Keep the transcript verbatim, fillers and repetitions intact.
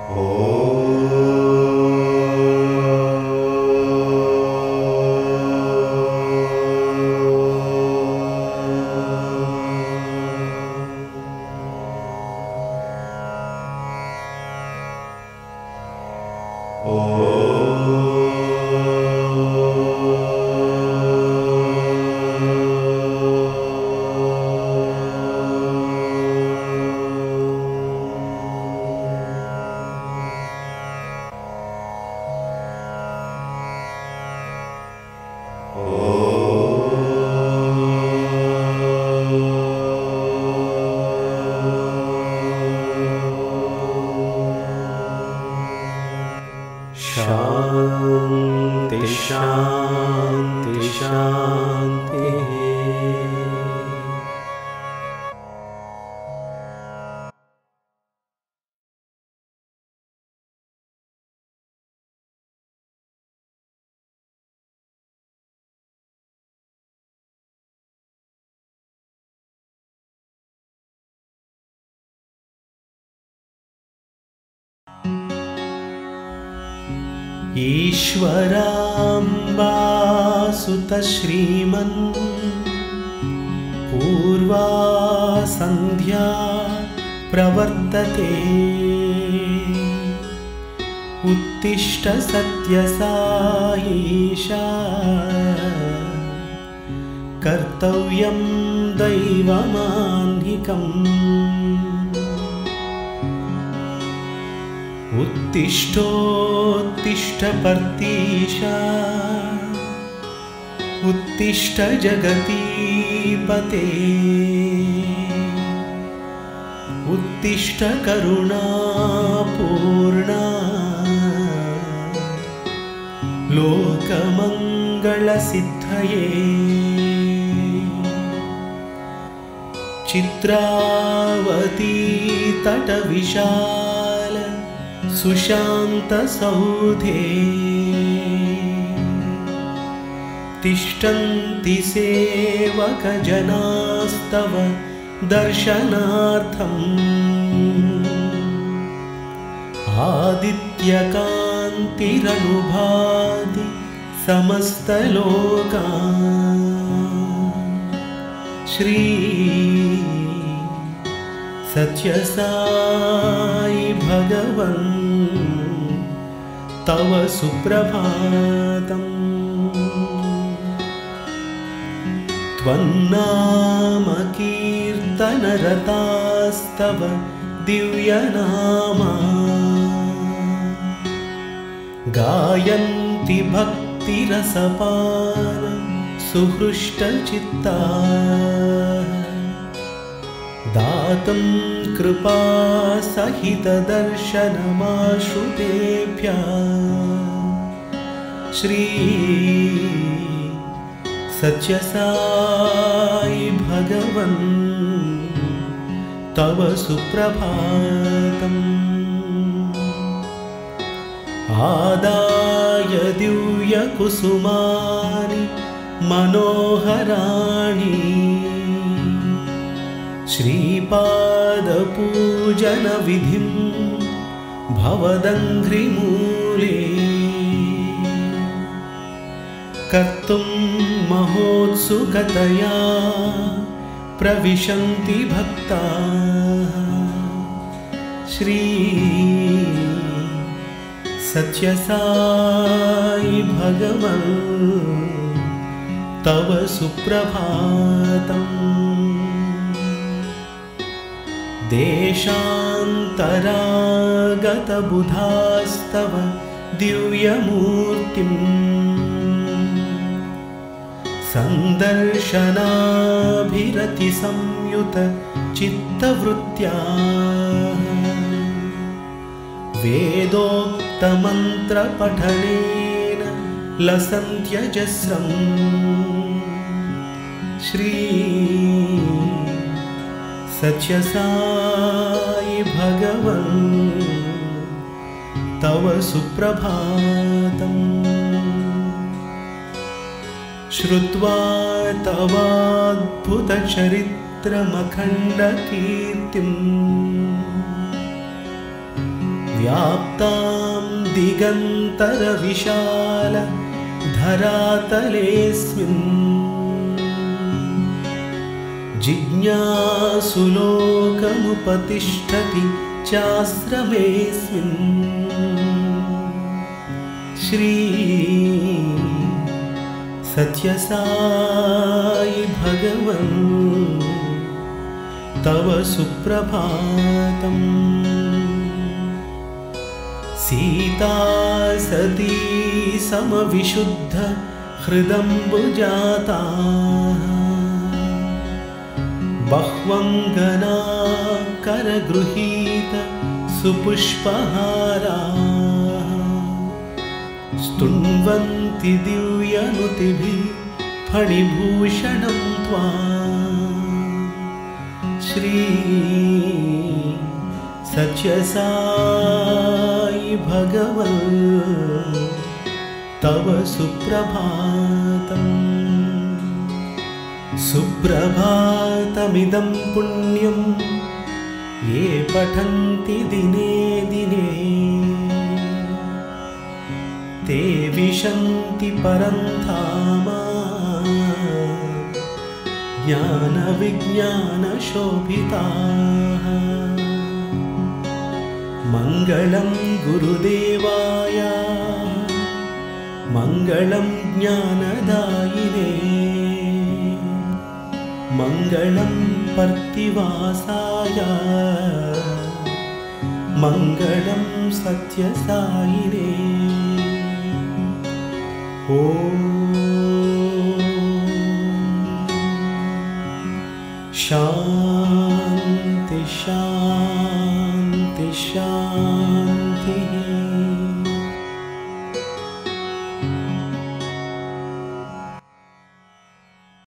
शांति शांति शांति। ईश्वराम्बा सुत श्रीमन् पूर्वा संध्या प्रवर्तते। उत्तिष्ठ सत्यसायीशा कर्तव्यं दैवमान्निकम्। उत्तिष्ठोत्तिष्ठ पर्तीशा उत्तिष्ठ जगतीपते। उत्तिष्ठ करुणापूर्णा लोकमङ्गलसिद्धये। चित्रावती तटविशाल सुशान्तसौधे तिष्ठन्ति सेवकजनास्तव दर्शनार्थम्। आदित्यकान्तिरनुभाति समस्तलोकान्। श्री सत्यसाई भगवन् तव सुप्रभातम्। त्वन्नाम कीर्तनरतास्तव दिव्यनामा। गायन्ति भक्तिरसपान सुहृष्टचित्ता। दातुं कृपा सहित दर्शनमाश्रुतेभ्यः। श्री सत्यसाई भगवन् तव सुप्रभातम्। आदाय दिव्यकुसुमानि मनोहराणि। श्रीपादपूजनविधिं भवदङ्घ्रिमूले। कर्तुं महोत्सुकतया प्रविशन्ति भक्ताः। श्री सत्यसाई भगवन् तव सुप्रभातम्। देशान्तरागतबुधास्तव दिव्यमूर्तिम्। सन्दर्शनाभिरतिसंयुत चित्तवृत्त्या। वेदोक्तमन्त्रपठनेन लसन्त्यजस्रम्। श्री सत्यसाई भगवन् तव सुप्रभातम्। श्रुत्वा तवाद्भुतचरित्रमखण्डकीर्तिम्। व्याप्तां दिगन्तरविशाल धरातलेऽस्मिन् जिज्ञासुलोकमुपतिष्ठति चाश्रमेऽस्मिन् श्री सत्यसाई भगवन् तव सुप्रभातम्। सीता सती समविशुद्ध हृदम्बुजाता बह्वङ्गना करगृहीत सुपुष्पहारा स्तुन्वन्ति दिव्यनुतिभिः फणिभूषणं त्वाम् श्री सत्यसाई भगवन् तव सुप्रभातम्। सुप्रभातमिदं पुण्यं ये पठन्ति दिने दिने ते विशन्ति परन्धामा ज्ञानविज्ञानशोभिताः। मङ्गलं गुरुदेवाय मङ्गलं ज्ञानदायिने मङ्गलं पर्तिवासाय मङ्गलं सत्यसायिने। ॐ शान्ति शान्ति शान्ति।